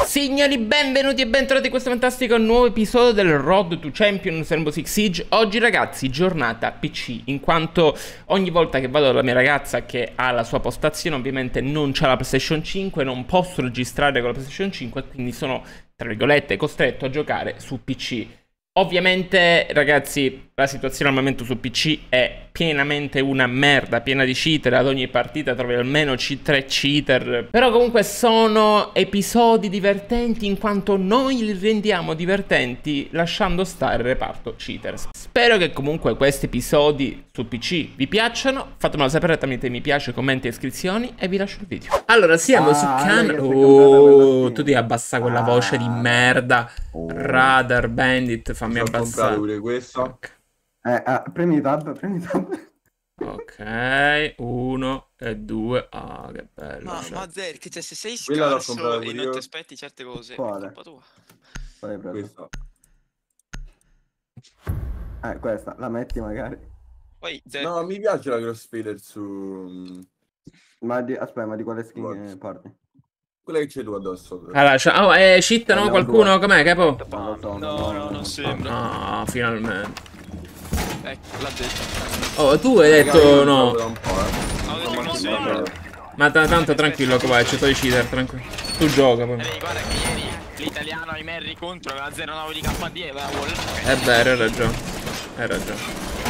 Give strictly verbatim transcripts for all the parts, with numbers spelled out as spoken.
Signori, benvenuti e bentornati in questo fantastico nuovo episodio del Road to Champions Rainbow Six Siege. Oggi ragazzi, giornata P C, in quanto ogni volta che vado dalla mia ragazza che ha la sua postazione ovviamente non c'ha la PlayStation cinque, non posso registrare con la PlayStation cinque, quindi sono, tra virgolette, costretto a giocare su P C. Ovviamente ragazzi, la situazione al momento su P C è pienamente una merda, piena di cheater. Ad ogni partita trovi almeno tre cheater. Però comunque sono episodi divertenti, in quanto noi li rendiamo divertenti lasciando stare il reparto cheaters. Spero che comunque questi episodi su P C vi piacciono. Fatemelo sapere tramite mi piace, commenti e iscrizioni. E vi lascio il video. Allora siamo ah, su canale. Oh, tu devi abbassare quella ah. voce di merda. Oh. Radar Bandit, fammi abbassare pure questo. Okay. Eh, ah, premi tab, premi tab. Ok, uno e due. Ah, oh, che bello. Ma, cioè. ma Zerk, cioè se sei Quella scarso e non ti aspetti certe cose, Quale? è colpa tua. Quale hai preso? Questa. Eh, questa, la metti magari. Poi Zerk... No, mi piace la crossfader su... Ma di... aspetta, ma di quale skin parli? Quella che c'è tu addosso. Allora, oh, eh, cheat, no? Qualcuno? Com'è, capo? Non lo so, No, no, no, non sembra. Ah, finalmente. Ecco, l'ha detto. Oh, tu hai detto no. Un po', eh. Ho detto non sembra. Ma tanto tranquillo, qua c'è i cheater, tranquillo. Tu gioca poi. Ehi, guarda che ieri l'italiano ai Merry contro aveva zero nove di K D e aveva wall. È vero, hai ragione. Hai ragione.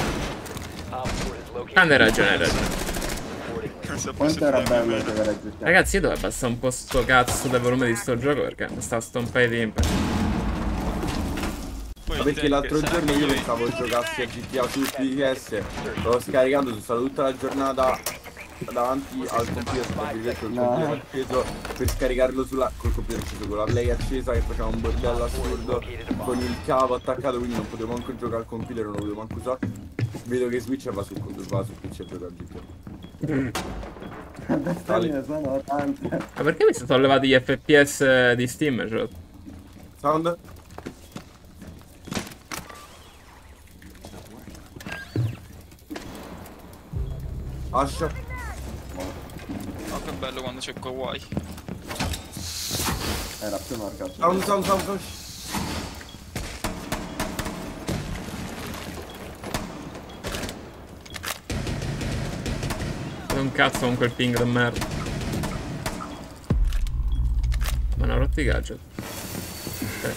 Quando hai ragione, hai ragione. Quanto era bello giocare a G T A? Ragazzi, io devo abbassare un po' sto cazzo del volume di sto gioco perché mi sta sto un paio di tempo. Ma perché l'altro giorno io pensavo giocassi a G T A su P S, l'ho scaricato, sono stato tutta la giornata davanti al computer, col no. computer acceso, per scaricarlo sulla, col computer acceso, con la play accesa che faceva un bordello assurdo, con il cavo attaccato, quindi non potevo manco giocare al computer, non lo potevo manco usare. Vedo che Switch va sul computer, va su P C e gioca a G T A. Adesso ne sono tante. Ma perché mi sono sollevati gli F P S di Steam? Cioè? Sound? Ash? Ma che bello quando c'è Kawaii. Era più marcato. Sound, sound, sound, sound. Un cazzo con quel ping da merda. Ma ne ho rotti i gadget. Okay.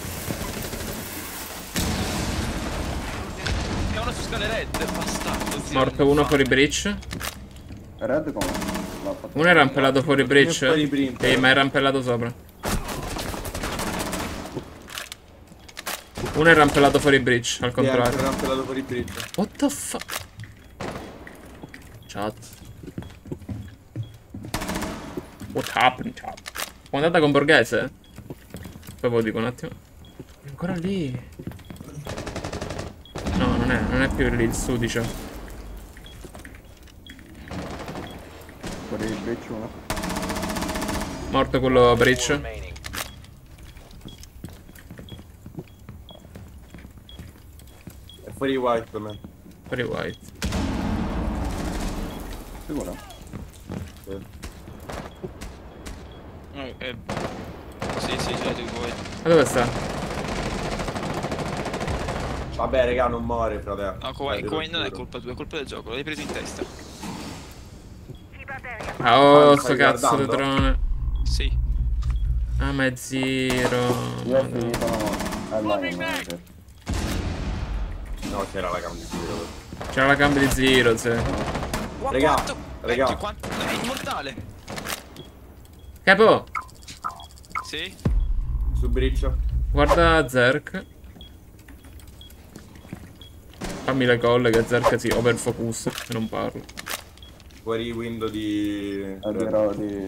È uno su scale red, bastardo. Morto uno fuori breach. Red come? Uno era rampellato fuori breach. fuori prima. Sì, ma è rampellato sopra. Uno è rampellato fuori breach, al contrario. È rampellato fuori bridge. What the fuck? Chat. What happened, chat? È andata con Borghese? Poi ve lo dico un attimo. È ancora lì. No, non è, non è più lì il sudicio. Fuori il breach uno. Morto quello breach. È fuori white per me. Fuori white. Sicuro? Sì. No, eh... Sì, sì, ce l'hai voi. Ma dove sta? Vabbè, raga, non muore, fratello. No, Kawaii, Kawaii non è colpa tua, è colpa del gioco, l'hai preso in testa. Ah, oh, Ah, sto stai cazzo di guardando? drone. Sì. Ah, ma è zero. Io ho finito all'Iron. No, c'era la cam di tiro. C'era la cambio di zero, sì. Raga, raga. Vecchio, quanto... È immortale. Capo, Sì. Su bridge. guarda Zerk. Fammi le colle che Zerk si overfocus e non parlo. Fuori window di... Dirò di...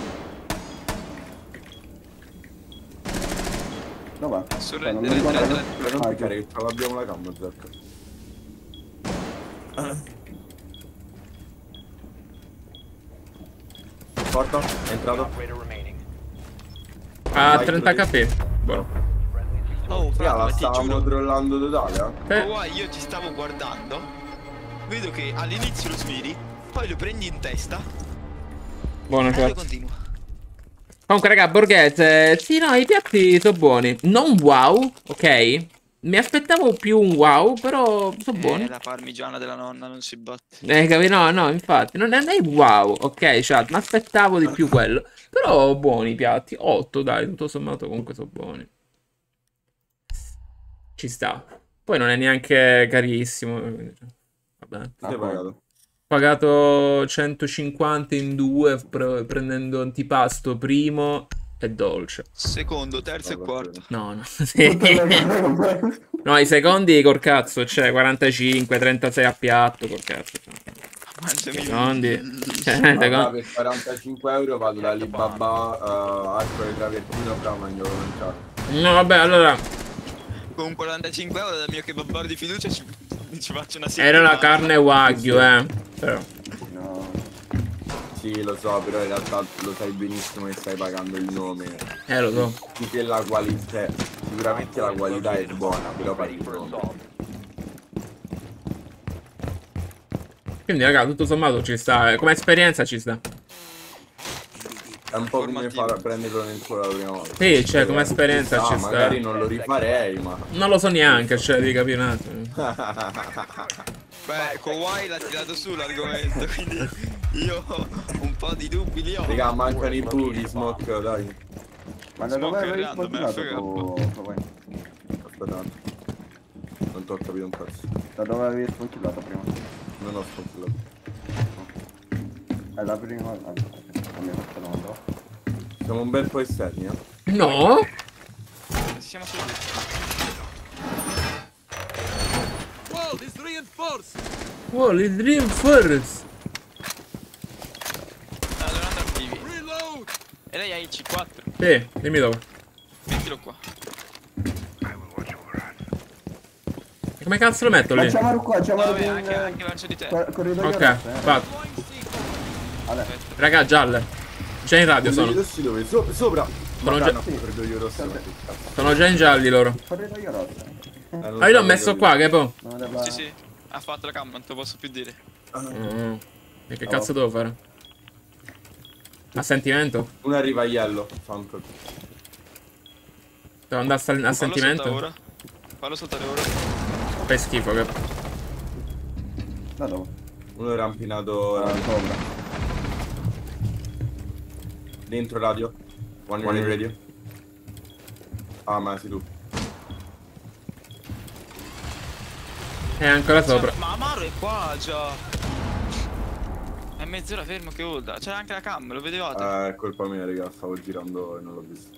Dov'è? Sul Cioè, non red, mi red, ricordo- red, Per non Ah, piccare ok. che ce l'abbiamo la cam, Zerk. Porta, è entrato. Ah, Vai, trenta tu K. Buono. Oh, Raga, frate, la ma ti stavamo giuro. trollando totale, eh. Eh, Kawaii, io ti stavo guardando. Vedo che all'inizio lo smiri, poi lo prendi in testa. buono, E poi chat. continua. Comunque, raga, Borghese, sì, no, i piatti sono buoni. Non wow, ok? Mi aspettavo più un wow, però sono buoni. Eh, la parmigiana della nonna non si batte. Eh, capi? No, no, infatti, non è, non è wow, ok, chat, mi aspettavo di più quello. Però buoni i piatti, otto, dai, tutto sommato comunque sono buoni. Ci sta. Poi non è neanche carissimo. quindi, cioè, vabbè. Ti sei pagato? Pagato centocinquanta in due, pre- prendendo antipasto primo e dolce. Secondo, terzo e Vabbè, quarto. No, no, sì. No, i secondi col cazzo, cioè quarantacinque, trentasei a piatto, col cazzo. Mangiami. Secondi. Cioè, Allora, secondi. per quarantacinque euro vado da Alibaba uh, arco e travertino fra mangiare mangiare. No, vabbè, allora, Con quarantacinque euro dal mio kebab di fiducia ci, ci faccio una era settimana. la carne Wagyu, eh. Però. No. Sì, lo so, però in realtà lo sai benissimo che stai pagando il nome. Eh, lo so. Sì che la qualità, sicuramente la qualità è buona, però paghi il nome. Quindi, raga, tutto sommato ci sta. eh, Come esperienza ci sta. È un po' come Formativo. far prenderlo nel cuore la prima volta. Sì, cioè, come esperienza Chissà, ci sta. magari non lo rifarei, ma... Non lo so neanche, cioè, di capire un attimo. Beh, Kawhi l'ha tirato su l'argomento, quindi io un po' di dubbi li ho. Raga, mancano i buchi, Smoke, dai. Ma da dove Smoke avevi random, continuato eh, tu? Aspetta. Non ti ho capito un cazzo. Da dove avevi scontillato prima? Non ho sconfillato. È la prima... Allora, almeno questa domanda. Siamo un bel po' esterni, eh. No? Siamo solo Wall is reinforced. allora andare attivi. E lei ha il C quattro. Sì, dimmi dove. Mettilo qua. E come cazzo lo metto lì? Facciamolo qua, facciamolo Vabbè, in... anche, anche verso di te. cor- corridoio Ok, rosso, eh. fatto. Vabbè. Raga, gialle. Già in radio sono. Corridoio rossi dove? So- sopra! Sono Ma già- no, corridoio rossi, ma che cazzo. Sono già in gialli loro. Corridoio rosso. Eh, non Ma io l'ho so messo che- qua, che poi. Non deve... Sì, sì, ha fatto la cam, non te lo posso più dire. Mm. E che cazzo devo fare? Assentimento? Uno arriva a Yellow, Soundcode. Devo andare a sal- Fallo assentimento? saltare ora. Fallo saltare ora. Fai schifo, che. Da dove? Uno è rampinato Ah, eh, sopra. dentro radio. One running radio. Ah, ma sei tu. È ancora sopra. Ma Amaro è qua già. È mezz'ora fermo che urla. C'era anche la cam, lo vedevate? Eh, è colpa mia, raga, stavo girando e non l'ho visto.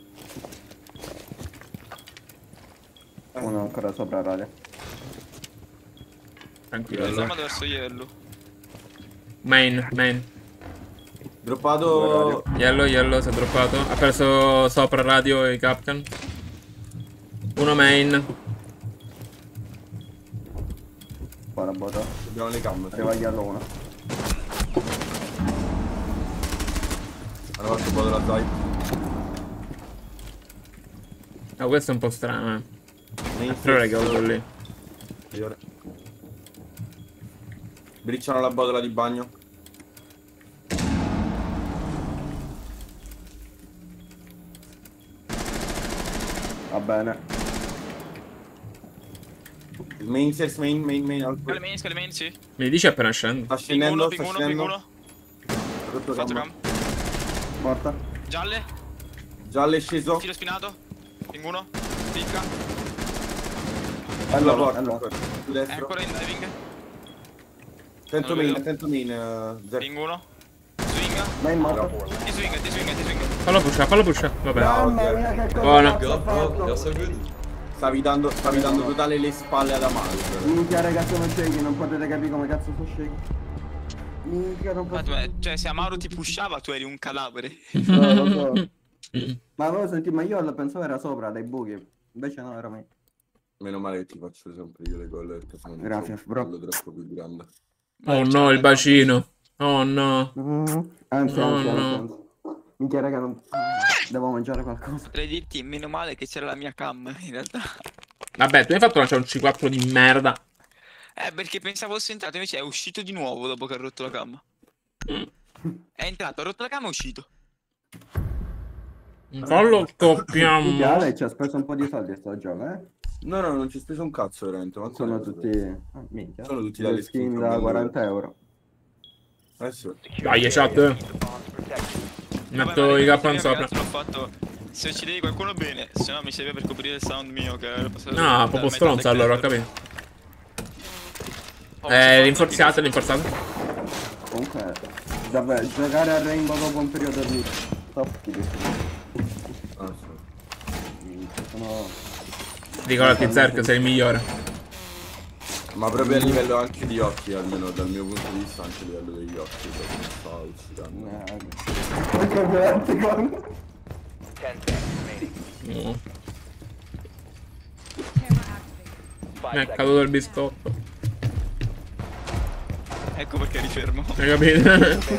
Uno ancora sopra radio. Tranquillo. Yellow. Siamo verso Yellow. Main, main. Droppato... Yellow, yellow, si è droppato. Ha preso sopra radio i captain. Uno main. Qua la bota. Abbiamo le cam. sì. Arriva Yellow uno. Hanno fatto un po' della side. Ah, questo è un po' strano, eh. Main Però first. raga, quello lì. Signore. Bricciano la botola di bagno. Va bene. Main stairs, main, main, main, alto. Scale main, scale main, sì. Mi dici appena scendo. Sta Ping scendendo, uno, sta ping uno, ping scendendo. uno. Rotto Fatto cam. cam. Morta. Gialle. Giallo è sceso. Filo spinato. Ping uno. Picca. Sulla Allora, porta allora. ancora. Su È destro. ancora in diving. Attento Non lo main, vedo. attento main. eh, Zero. Ping uno. Swinga. Main morta. Ti swinga, ti swinga, ti swinga. Fallo pusha, fallo pusha. Vabbè. Mamma mia che cosa Buono. cazzo ha fatto? Stavi dando, stavi dando totale le spalle ad Amaru. Minchia ragazzi sono shaky, non potete capire come cazzo sono shaky. Minchia non Ma posso... tu- cioè, se Amaro ti pushava, tu eri un cadavere. No, lo so. Ma avevo sentito, ma io lo pensavo era sopra dai buchi. Invece no, era me. Meno male che ti faccio sempre io le gol perché sono Grazie, troppo, bro. quello troppo più grande. Oh no, il bacino. Oh no. Mm, Anzi, No, anzi, no. anzi, anzi. Minchia raga, non... devo mangiare qualcosa. Potrei dirti, meno male che c'era la mia cam, in realtà. Vabbè, tu hai fatto lanciare un C quattro di merda. Eh, perché pensavo fosse entrato, invece è uscito di nuovo dopo che ha rotto la cam. È entrato, ha rotto la cam e è uscito. Fallo scoppiamo. Uguale, ci ha speso un po' di soldi sto gioco, eh? No, no, non ci ho speso un cazzo veramente. Ma Sono tutti... Ah, minchia. Sono tutti le dalle skin skin da per quaranta euro. Adesso. Dai, chat. Metto i cappani sopra. L'ho fatto. Se uccidevi qualcuno bene, se no mi serve per coprire il sound mio che era passato. No, proprio stronza allora, ho capito. Eh, rinforzato, rinforzato. Comunque, davvero, giocare a Rainbow dopo un periodo di top di Ah, sì. sono... Ricordati Zerk, sei il migliore. Ma proprio a livello anche di occhi, almeno dal mio punto di vista, anche a livello degli occhi. Perché sta uccidendo. No. Mi è caduto il biscotto. Ecco perché rifermo. Hai capito?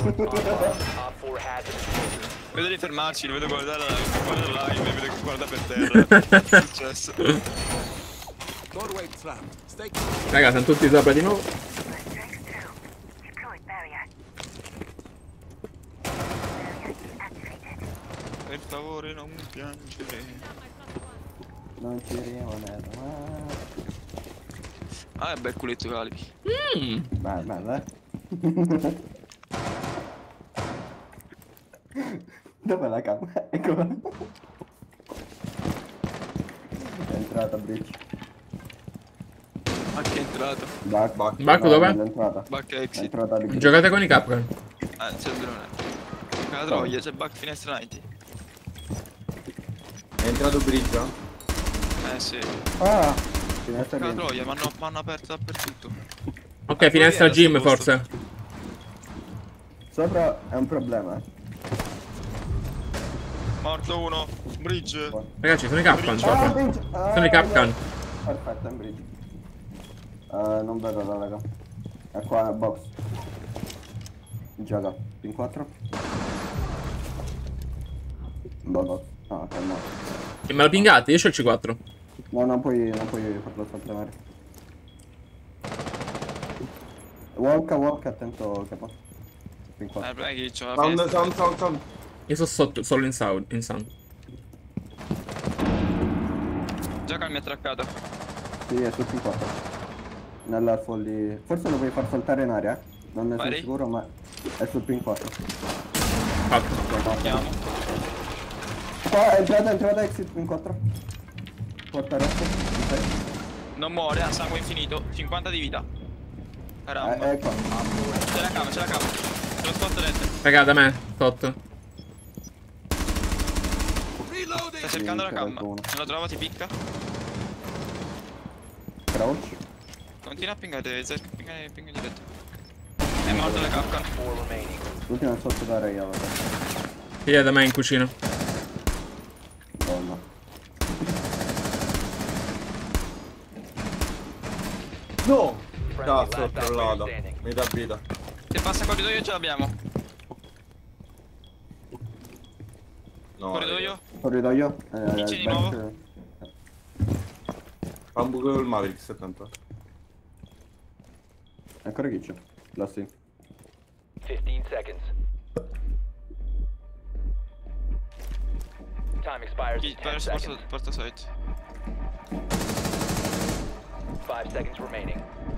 Vedo di fermarci, lo vedo guardare la, guarda la live, vedo che guarda per terra. Che è successo? Raga, sono tutti sopra di nuovo. Per favore non piangere. Non ci rimanere, ma... Ah, è bel culetto Calibi. Mmm. Beh, bello, eh? Dov'è la camera? Eccola. È entrata, Bridge. Ma che è entrato? Back. Back. Bacco dov'è? È entrata. Back È exit. entrata di Giocate con i Capcom. Ah, c'è il drone. La troia, c'è back finestra novanta. È entrato Bridge? Eh sì. Ah! Finestra La di... troia, mi hanno aperto dappertutto. Ok, finestra gym forse. Sopra è un problema. Morto uno. Bridge. Ragazzi, sono i Capcom Ah, sopra. Bridge! Ah, Sono i Capcom. perfetto, è in Bridge. Uh, non vedo la raga. È qua nel box. Gioca. In quattro. Boh, ah, ok, no. E me lo pingate? Io c'ho il C quattro. No, non puoi, non puoi farlo sopravvivere. Walk, walk, attento che posso. In Eh, quattro. il problema è che c'ho la Sound, finestra. sound, sound, sound. Io sono sotto, solo in sound. In sound. Gioca mi ha traccato. Sì, è sul P quattro. Nella folli... Forse lo puoi far saltare in aria, eh? Non ne sono Vai. sicuro, ma è sul P quattro. Fatto. Andiamo. Qua è entrata, è entrata, exit P quattro. Porta rosso. Ok. Non muore, ha sangue infinito. cinquanta di vita. Caramba. Eh, è qua. C'è la cama, c'è la cama. C'è lo spot dentro. Raga, da me, sotto. Sta cercando la Sì, cama. uno. Se lo trovo ti picca. Crouch. Continua a pingare, Zerk, pinga, pinga diretto. È morto la capca. L'ultimo è sotto da Ray, vabbè. Sì, è da me in cucina. Donna. No! Cazzo, ho trollato. Metà vita. Se passa corridoio ce l'abbiamo. No. Corridoio. Corridoio. Eh, Dici di back- nuovo? Fa un buco col Maverick settanta. Ancora chi c'è? Là sì. fifteen seconds. Time expires Chi in ten verso porta, seconds. porta site. five seconds remaining.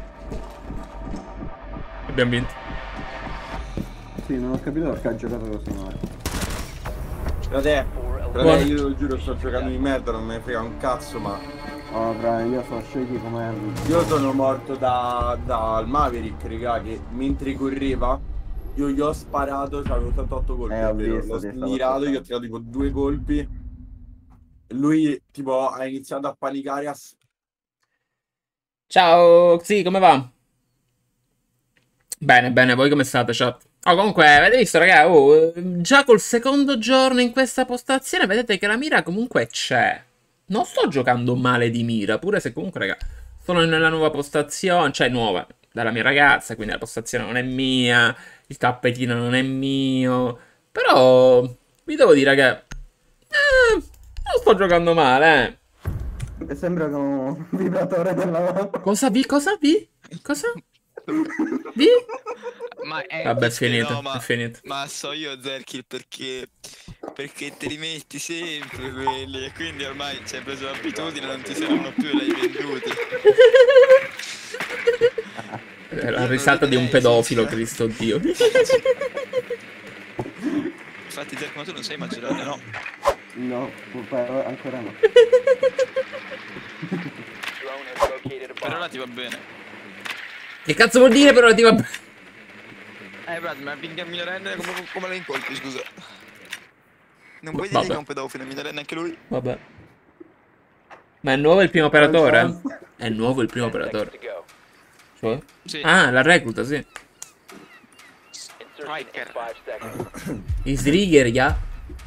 Abbiamo vinto. Sì, non ho capito perché ha giocato così male. Frate, Four frate, eliminated. io lo giuro sto giocando di merda, non me ne frega un cazzo, ma Oh, fra, io sono shaky come... io sono morto da dal Maverick, raga, che mentre correva io gli ho sparato, c'avevo ottantotto colpi, Eh, ho davvero, visto, l'ho sì, stavo mirato, gli ho aspettando. tirato tipo due colpi. E lui tipo ha iniziato a panicare, a s- Ciao, sì, come va? Bene, bene, voi come state, chat? Oh, comunque, avete visto, raga, oh, già col secondo giorno in questa postazione vedete che la mira comunque c'è. Non sto giocando male di mira, pure se comunque, raga, sono nella nuova postazione, cioè nuova, dalla mia ragazza, quindi la postazione non è mia, il tappetino non è mio, però vi devo dire che eh, non sto giocando male, eh. Sembra come un vibratore della... Cosa vi? Cosa vi? Cosa? Vi? Ma è Vabbè, è che finito, no, ma, è finito. ma so io Zerkil perché Perché te li metti sempre quelli e quindi ormai ci hai preso l'abitudine, non ti saranno più, l'hai venduti. È la risata di un pedofilo, Cristo Dio. Infatti Jack, ma tu non sei maggiorenne, no? No, però ancora no. Drone has located a Per ora bomb. ti va bene. Che cazzo vuol dire però ti va bene? Eh Brad, ma finché è minorenne come, come la incolpi, scusa? Non puoi Vabbè. dire che è un pedofilo, è minorenne anche lui? Vabbè. Ma è nuovo il primo operatore? È nuovo il primo ten seconds operatore. to go. Cioè? Sì. Ah, la recluta, sì. Insertion in Riker. five seconds. I Srigger, ya.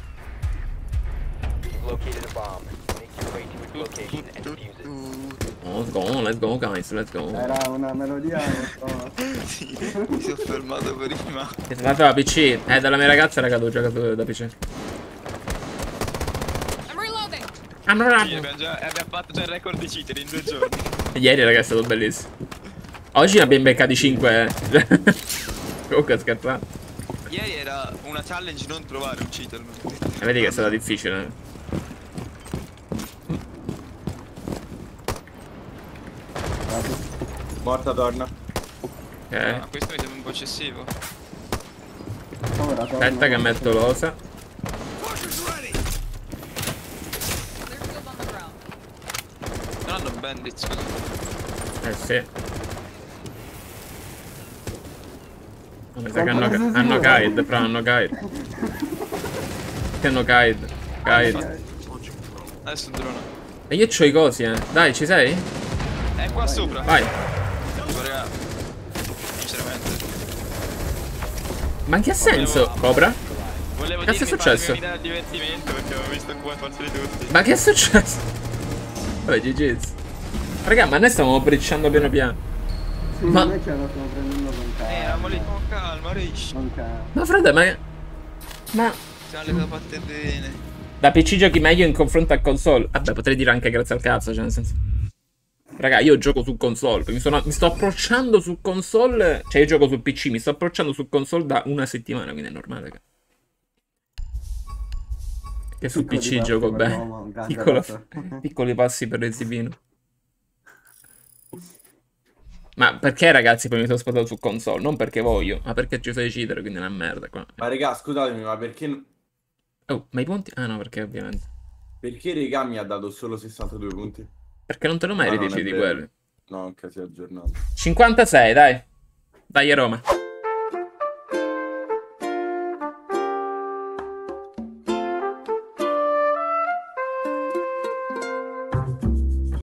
You've located a bomb. Make your way to its location and defuse it. Oh, let's go, let's go, guys, let's go. Era una melodia, non so. Sì, mi sono fermato prima. Che ti faceva P C? Eh, dalla mia ragazza era caduto giocato da P C. Sì, abbiamo, già, abbiamo fatto già il record di cheater in due giorni. Ieri, raga, è stato bellissimo. Oggi ne abbiamo beccati cinque. Comunque, scherzando. Ieri era una challenge non trovare un cheater. E vedi che è stata difficile. Eh. Morta, torna. Ok. Ah, questo mi sembra un po' eccessivo. Ora, Aspetta che metto l'osa. Non hanno bandit, scusa. Eh sì. Oh, mi sa che hanno, hanno guide, però hanno guide. Che hanno guide. Guide. Adesso drona. E io c'ho i cosi, eh. Dai, ci sei? È qua sopra. Vai. Dico, raga, sinceramente. Ma in che senso? Cobra? Volevo Cazzo è dirvi successo? farmi un'idea al divertimento perché avevo visto qua farsi di tutti. Ma che è successo? Vabbè, G G's. Raga, ma noi stavamo bricciando piano piano. Sì, Ma- noi ce la stiamo prendendo con calma. Eh, eravamo lì con calma, Rish. Con calma. Ma frate, ma... Ma... Siamo le cose fatte bene. Da P C giochi meglio in confronto a console? Vabbè, potrei dire anche grazie al cazzo, cioè nel senso... Raga, io gioco su console, mi, sono, mi sto approcciando su console... Cioè, io gioco su P C, mi sto approcciando su console da una settimana, quindi è normale, raga. Che su Piccoli P C passi gioco per bene. l'uomo, un grande Piccolo- passo. piccoli passi per il zibino. Ma perché, ragazzi, poi mi sono spostato su console? Non perché voglio, ma perché ci sono i cheater, quindi è una merda qua. Ma raga, scusatemi, ma perché... Oh, ma i punti? Ah no, perché ovviamente. Perché Rega mi ha dato solo sessantadue punti? Perché non te lo Ma meriti non è di vero. quelli. No, anche si è aggiornato. cinquantasei, dai. Dai, Roma.